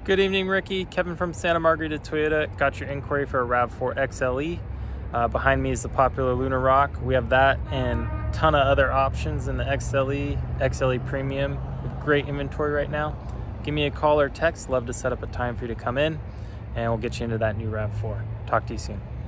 Good evening, Ricky. Kevin from Santa Margarita Toyota. Got your inquiry for a RAV4 XLE. Behind me is the popular Lunar Rock. We have that and a ton of other options in the XLE Premium. We have great inventory right now. Give me a call or text. Love to set up a time for you to come in, and we'll get you into that new RAV4. Talk to you soon.